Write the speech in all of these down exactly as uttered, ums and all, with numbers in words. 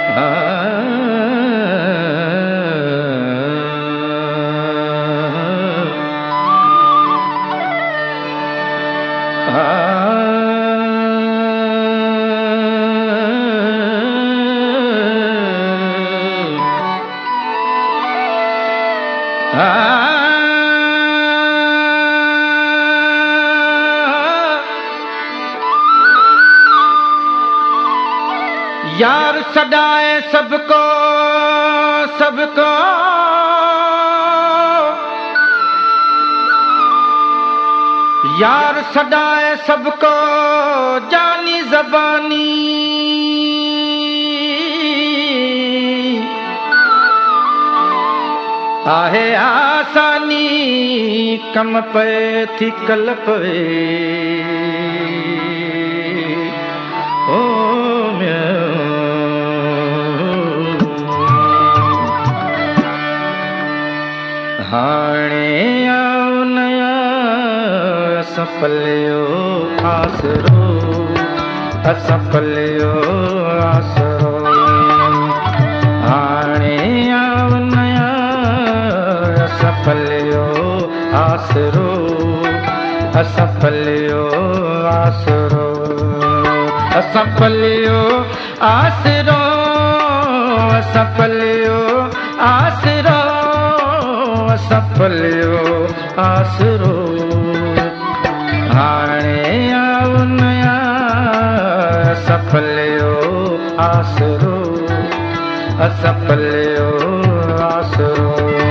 यार सदाए सबको सबको यार सदाए सबको जानी जबानी आहे आसानी कम पे थी कल पे ओ हाणे आओ नया असफलियो आसरो असफलियो आसरो हाणे आओ नया असफलियो आसरो असफलियो आसरो असफलियो आसरो असफलियो आसरो असफलियो आसरो हाणे आओ नया असफलियो आसरो असफलियो आसरो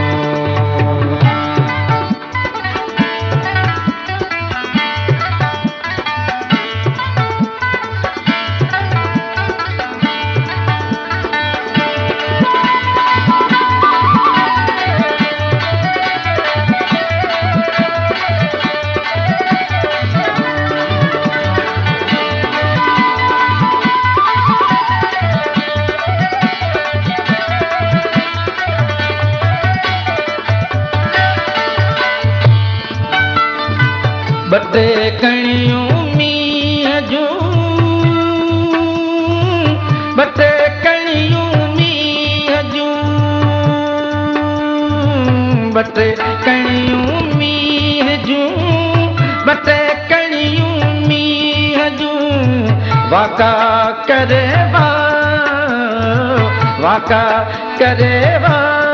बटे कणियूं मींहं जूं बटे कणियूं मींहं जूं बटे कणियूं मींहं जूं बटे कणियूं मींहं जूं वाका करे वा वाका करे वा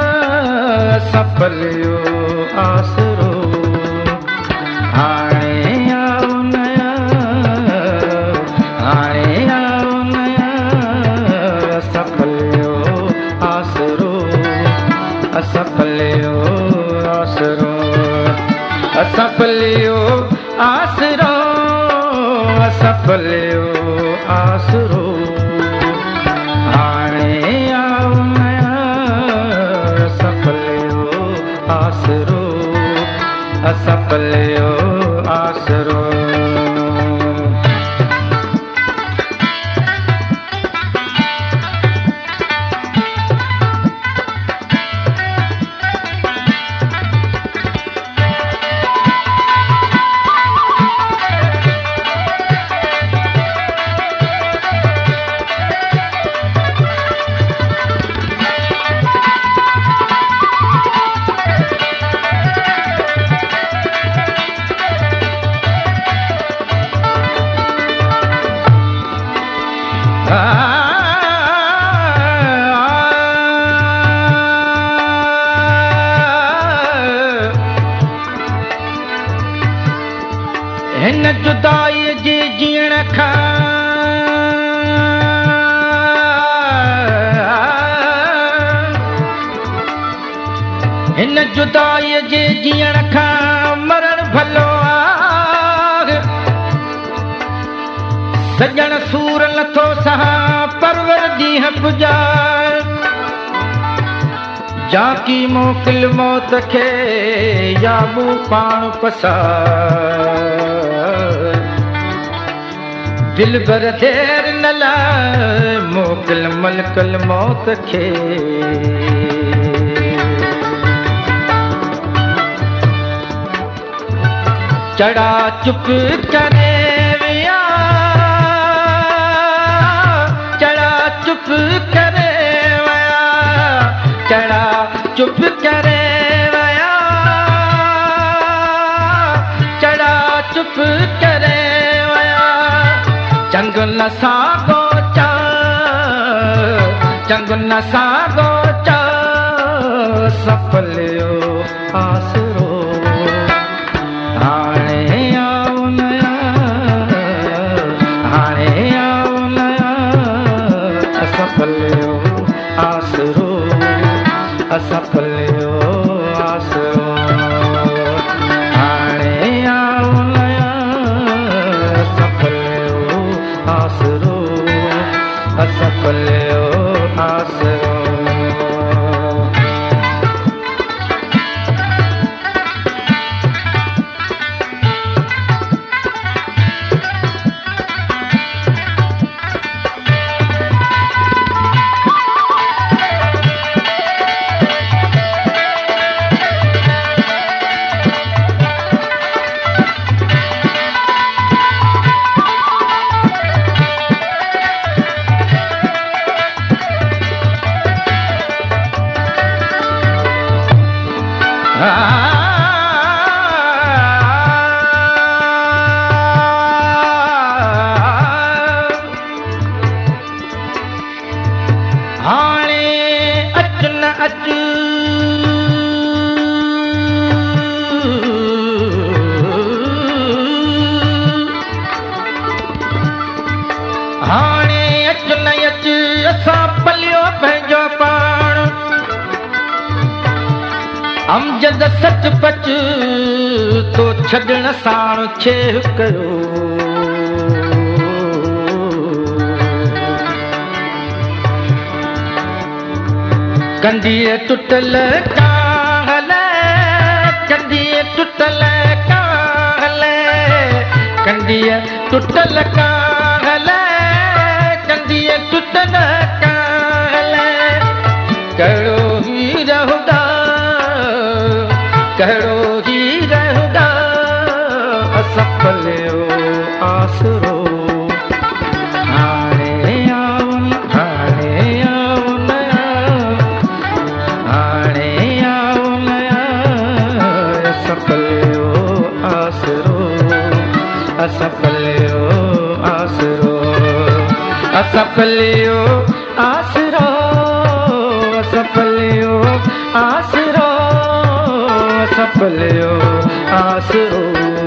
असफलियो आसरो हाणे आओ नया हाणे आओ नया असफलियो आसरो असफलियो आसरो असफलियो आसरो असफलियो आसरो हाणे आओ नया असफलियो आसरो असफलियो आसरो हिन जुदाई जे जीअण खां हिन जुदाई जे जीअण खां मरण भलो आहे सजण सूर नथो सहा परवर ॾींहं पुॼाए जाकी मोकिल मौत खे या मूं पाण पसार दिल भर देर न लाइ मोकिल मलकल मौत खे चढ़ा चुप करे विया चढ़ा चुप करे चढ़ा चुप करे वया चढ़ा चुप करे वया चंग न सागो चा चंग न सागो चा सफलियो आसरो हाणे आओ नया हाणे आओ नया असफलियो आसरो असफलियो आसरो हाणे आओ नया असफलियो आसरो असफलियो आसरो अमजद सच पच तो छॾण साण छेह कयो कंडीअ टुटल काहल कंडीअ टुटल काहल कंडीअ टुटल काहल कंडीअ टुटल काहल कहिड़ो ही रहूदा कहिड़ो ही रहूदा असफलियो आसरो हाणे आओ हाणे आओ नया हाणे आओ नया असफलियो आसरो असफलियो आसरो असफलियो आसरो असफलियो आसरो असफलियो आसरो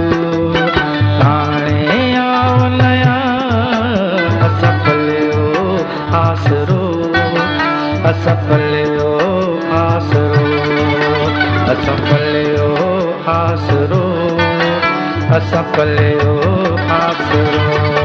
हाणे आओ नया असफलियो आसरो असफलियो आसरो असफलियो आसरो असफलियो आसरो